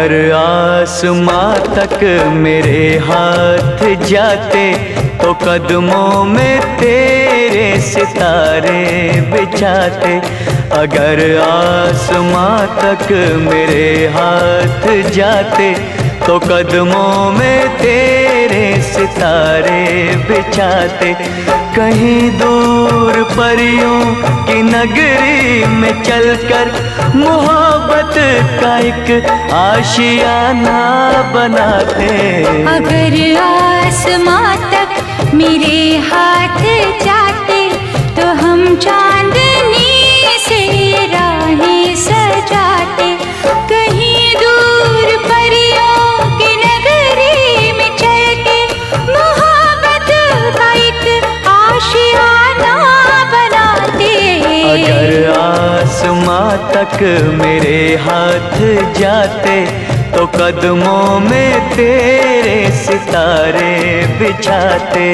अगर आसमां तक मेरे हाथ जाते तो कदमों में तेरे सितारे बिछाते। अगर आसमां तक मेरे हाथ जाते तो कदमों में तेरे सितारे बिछाते। कहीं दूर परियों की नगरी में चलकर मोहब्बत का एक आशियाना बनाते। अगर आसमां तक मेरे हाथ जाते तो हम चांदनी से राहें सजाते। कहीं दूर परियों की नगरी में चल के मोहब्बत का एक आशियाना बनाते। अगर आसमां तक मेरे हाथ जाते तो कदमों में तेरे सितारे बिछाते।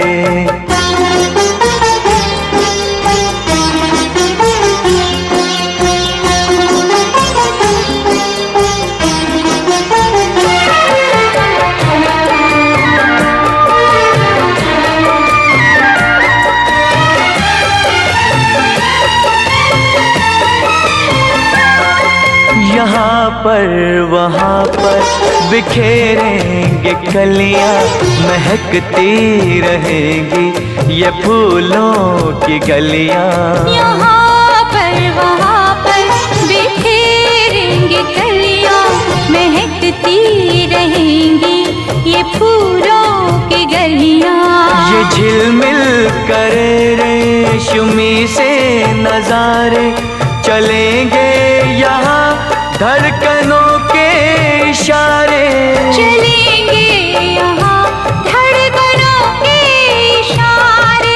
यहाँ पर वहाँ पर बिखेरेंगे कलियाँ, महकती रहेंगी ये फूलों की गलियाँ। यहाँ पर वहाँ पर बिखेरेंगे कलियाँ, महकती रहेंगी ये फूलों की गलियाँ। ये झिलमिल करे रेशमी से नजारे चलेंगे यहाँ धड़कनों के इशारे। चलेंगे यहाँ धड़कनों के इशारे।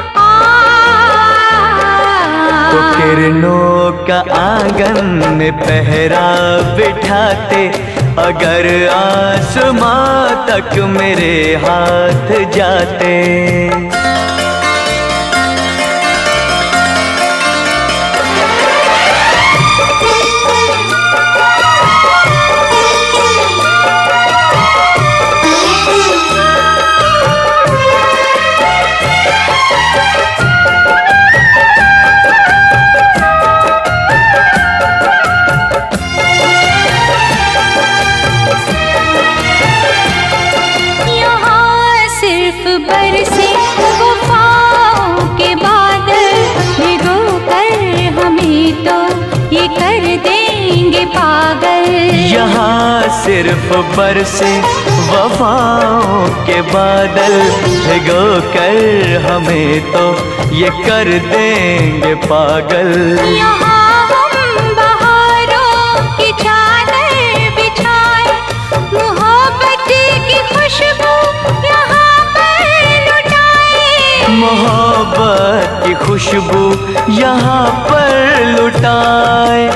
तो किरणों का आंगन में पहरा बिठाते। अगर आसमां तक मेरे हाथ जाते। बरसे वफाओं के बादल भिगो कर हमें तो ये कर देंगे पागल। यहाँ सिर्फ बरसे वफाओं के बादल भिगो कर हमें तो ये कर देंगे पागल। यहाँ हम बहारों की चादर बिछाए, मोहब्बत की खुशबू मोहब्बत की खुशबू यहाँ पर लुटाए।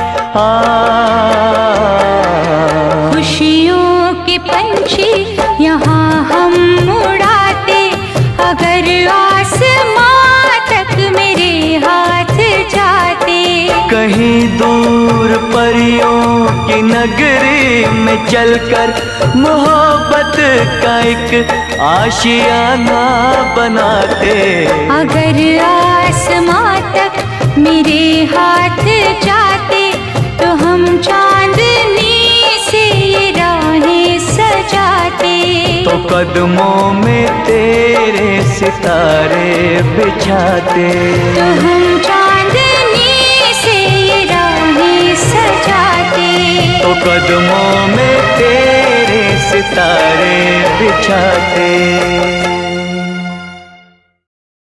खुशियों के पंछी यहाँ हम उड़ाते। अगर आसमां तक मेरे हाथ जाते। कहीं दूर परियों की नगरी में चलकर मोहब्बत का एक आशियाना बनाते। अगर आसमां तक मेरे हाथ जाते तो हम चांदनी से ये राहें सजाते। तो कदमों में तेरे सितारे बिछाते। तो हम चांदनी से ये राहें सजाते। तो कदमों में तेरे सितारे बिछाते।